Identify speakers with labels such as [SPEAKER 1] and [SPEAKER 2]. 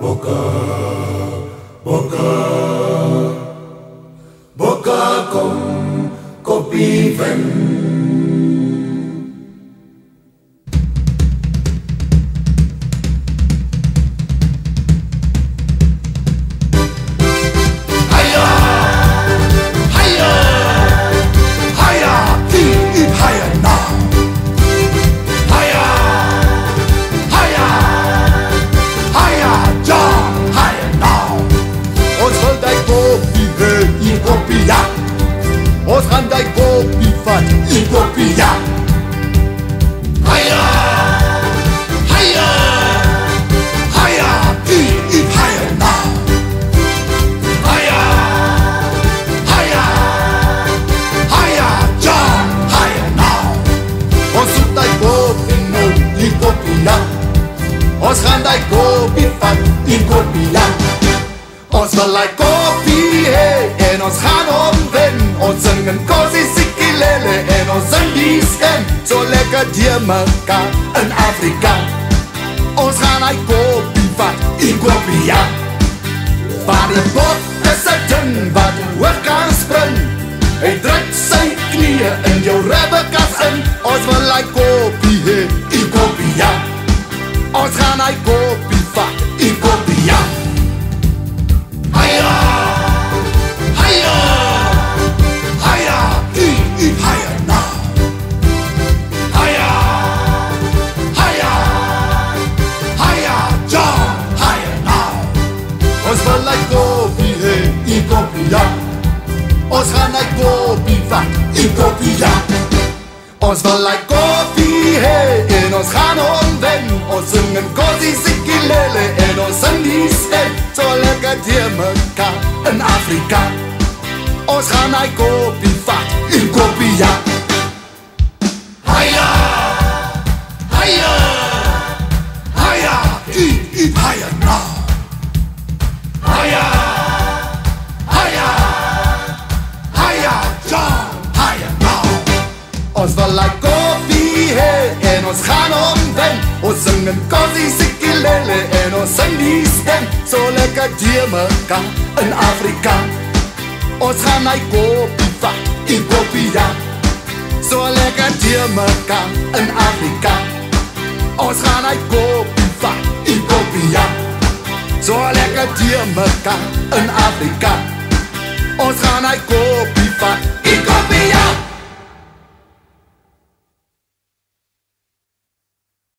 [SPEAKER 1] Boca, boca, boca com kopi ven.
[SPEAKER 2] Ons gaan die koppie vat, die koppie ja.
[SPEAKER 1] Haya, haya, haya, haya now. Haya, haya, haya, John, haya now.
[SPEAKER 2] Ons soek die koppie nou, die koppie ja. Ons gaan die koppie vat, die koppie ja. Ons wil die koppie hee, en ons gaan omwen. Ons sing in Kosi Sikilele en ons sing die stem so lekker die mekaar in Afrika. Ons gaan die koppie vat, die koppie ja. Waar die pot is een ding wat hoog kan spring. Hy druk sy knieën in jou ribbekas in. Ons wil die koppie hee, die koppie ja. Ons gaan die koppie vat, die koppie ja.
[SPEAKER 1] Haya, haya, haya, haya now. Haya, haya, haya, John, haya now.
[SPEAKER 2] Ons wil die koppie hee, die koppie ja. Ons gaan die koppie vat, die koppie ja. Ons wil die koppie hee, en ons gaan omwen. Ons sing in Kosi Sikilele en ons sing die stem so lekker die mekaar in Afrika. Ons gaan die koppie vat, die koppie ja.
[SPEAKER 1] Haya, haya, haya, haya now. Haya, haya, haya, John, haya now.
[SPEAKER 2] Ons wil die koppie hee, en ons gaan omwen. Ons sing in Kosi Sikilele en ons sing die stem so lekker die mekaar in Afrika. Ons gaan die koppie vat, die koppie ja. So lekker die mekaar in Afrika. Ons gaan die koppie vat, die koppie ja. So lekker die mekaar in Afrika. Ons gaan die koppie vat,